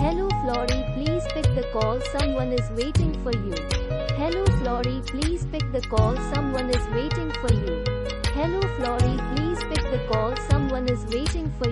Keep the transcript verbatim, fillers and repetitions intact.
Hello Florie, please pick the call, someone is waiting for you. Hello Florie, please pick the call, someone is waiting for you. Hello Florie, please pick the call, someone is waiting for